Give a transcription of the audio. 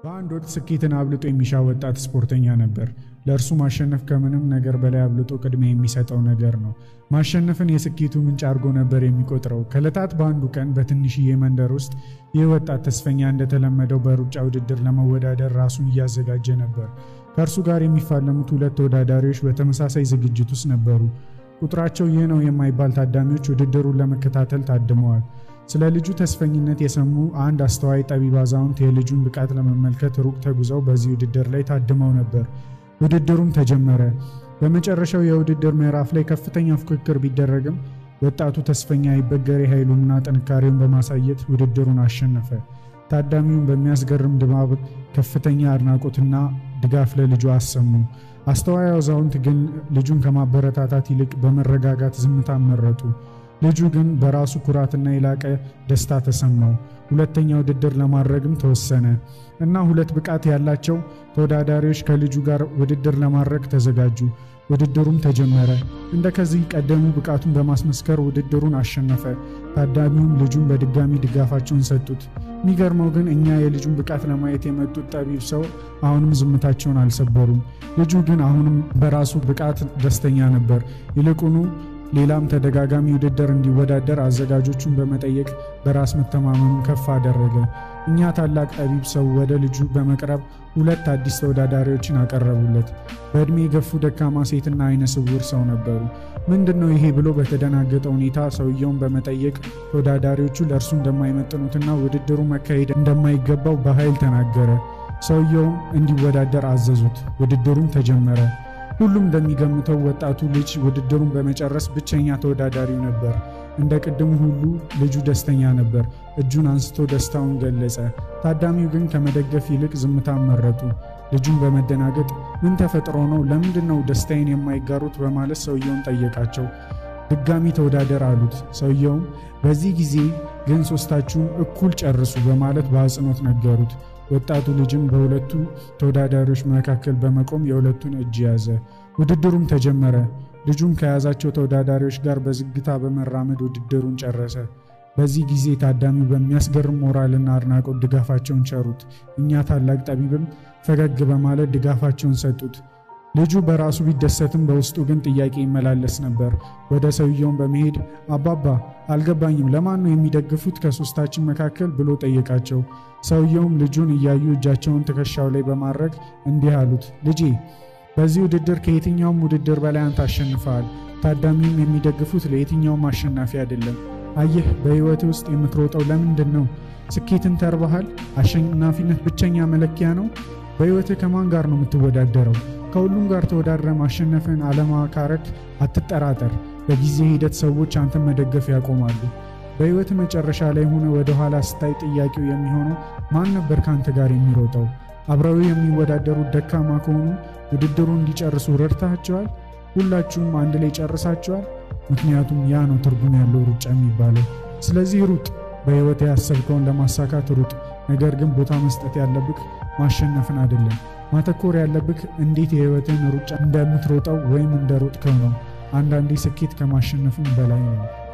በአንድ ወቅት ስኬትን አብልጦ የሚሻ ወጣት ስፖርተኛ ነበር። ለእርሱ ማሸነፍ ከምንም ነገር በላይ አብልጦ ቅድሚያ የሚሰጠው ነገር ነው። ማሸነፍን የስኬቱ ምንጭ አድርጎ ነበር የሚቆጥረው። ከዕለታት በአንዱ ቀን በትንሽዬ መንደር ውስጥ ይህ ወጣት ተስፈኛ እንደተለመደው በሩጫ ውድድር ለመወዳደር ራሱን እያዘጋጀ ነበር። ከእርሱ ጋር የሚፋለሙት ሁለት ተወዳዳሪዎች በተመሳሳይ ዝግጅት ውስጥ ነበሩ። ቁጥራቸው ይህ ነው የማይባል ታዳሚዎች ውድድሩን ለመከታተል ታድመዋል። ስለ ልጁ ተስፈኝነት የሰሙ አንድ አስተዋይ ጠቢብ አዛውንት የልጁን ብቃት ለመመልከት ሩቅ ተጉዘው በዚህ ውድድር ላይ ታድመው ነበር። ውድድሩም ተጀመረ። በመጨረሻው የውድድር ምዕራፍ ላይ ከፍተኛ ፉክክር ቢደረግም ወጣቱ ተስፈኛ አይበገሬ ኃይሉንና ጥንካሬውን በማሳየት ውድድሩን አሸነፈ። ታዳሚውን በሚያስገርም ድባብ ከፍተኛ አድናቆትና ድጋፍ ለልጁ አሰሙ። አስተዋይ አዛውንት ግን ልጁን ከማበረታታት ይልቅ በመረጋጋት ዝምታ መረጡ። ልጁ ግን በራሱ ኩራትና የላቀ ደስታ ተሰማው። ሁለተኛ ውድድር ለማድረግም ተወሰነ እና ሁለት ብቃት ያላቸው ተወዳዳሪዎች ከልጁ ጋር ውድድር ለማድረግ ተዘጋጁ። ውድድሩም ተጀመረ። እንደከዚህ ቀደሙ ብቃቱን በማስመስከር ውድድሩን አሸነፈ። ታዳሚውም ልጁን በድጋሚ ድጋፋቸውን ሰጡት። የሚገርመው ግን እኛ የልጁን ብቃት ለማየት የመጡት ጠቢብ ሰው አሁንም ዝምታቸውን አልሰበሩም። ልጁ ግን አሁንም በራሱ ብቃት ደስተኛ ነበር። ይልቁኑ ሌላም ተደጋጋሚ ውድድር እንዲወዳደር አዘጋጆቹን በመጠየቅ በራስ መተማመኑን ከፍ አደረገ። እኛ ታላቅ ጠቢብ ሰው ወደ ልጁ በመቅረብ ሁለት አዲስ ተወዳዳሪዎችን አቀረቡለት። በእድሜ የገፉ ደካማ ሴትና አይነ ስውር ሰው ነበሩ። ምንድነው ይሄ ብሎ በተደናገጠ ሁኔታ ሰውየውን በመጠየቅ ተወዳዳሪዎቹ ለእርሱ እንደማይመጥኑትና ውድድሩ መካሄድ እንደማይገባው በኃይል ተናገረ። ሰውየውም እንዲወዳደር አዘዙት። ውድድሩም ተጀመረ። ሁሉም እንደሚገምተው ወጣቱ ልጅ ውድድሩን በመጨረስ ብቸኛ ተወዳዳሪው ነበር። እንደ ቅድሙ ሁሉ ልጁ ደስተኛ ነበር። እጁን አንስቶ ደስታውን ገለጸ። ታዳሚው ግን ከመደገፍ ይልቅ ዝምታን መረጡ። ልጁን በመደናገጥ ምን ተፈጥሮ ነው? ለምንድነው ደስታዬን የማይጋሩት? በማለት ሰውየውን ጠየቃቸው። ድጋሚ ተወዳደር አሉት። ሰውየውም በዚህ ጊዜ ግን ሶስታችሁም እኩል ጨርሱ በማለት በአጽንኦት ነገሩት። ወጣቱ ልጅም በሁለቱ ተወዳዳሪዎች መካከል በመቆም የሁለቱን እጅ ያዘ። ውድድሩም ተጀመረ። ልጁም ከያዛቸው ተወዳዳሪዎች ጋር በዝግታ በመራመድ ውድድሩን ጨረሰ። በዚህ ጊዜ ታዳሚው በሚያስገርም ሞራልና አድናቆት ድጋፋቸውን ቸሩት። እኛ ታላቅ ጠቢብም ፈገግ በማለት ድጋፋቸውን ሰጡት። ልጁ በራሱ ቢደሰትም በውስጡ ግን ጥያቄ ይመላለስ ነበር። ወደ ሰውየውን በመሄድ አባባ አልገባኝም፣ ለማን ነው የሚደግፉት ከሶስታችን መካከል ብሎ ጠየቃቸው። ሰውየውም ልጁን እያዩ እጃቸውን ትከሻው ላይ በማድረግ እንዲህ አሉት፣ ልጄ በዚህ ውድድር ከየትኛውም ውድድር በላይ አንተ አሸንፈሃል። ታዳሚውም የሚደግፉት ለየትኛውም አሸናፊ አይደለም። አየህ፣ በሕይወት ውስጥ የምትሮጠው ለምንድን ነው? ስኬትን ተርበሃል? አሸናፊነት ብቸኛ መለኪያ ነው? በሕይወትህ ከማን ጋር ነው የምትወዳደረው? ከሁሉም ጋር ተወዳድረ ማሸነፍን አለማካረክ አትጠራጠር። በጊዜ ሂደት ሰዎች አንተን መደገፍ ያቆማሉ። በሕይወት መጨረሻ ላይ ሆነ ወደ ኋላ ስታይ ጥያቄው የሚሆነው ማን ነበር ካንተ ጋር የሚሮጠው? አብረው የሚወዳደሩት ደካማ ከሆኑ ውድድሩን እንዲጨርሱ ረድታቸዋል? ሁላችሁም አንድ ላይ ጨርሳቸዋል? ምክንያቱም ያ ነው ትርጉም ያለው ሩጫ የሚባለው። ስለዚህ ሩጥ። በሕይወት ያሰብከውን ለማሳካት ሩጥ። ነገር ግን ቦታ መስጠት ያለብህ ማሸነፍን አይደለም። ማተኮር ያለብህ እንዴት የሕይወትን ሩጫ እንደምትሮጠው ወይም እንደሮጥከው ነው። አንዳንዴ ስኬት ከማሸነፍም በላይ ነው።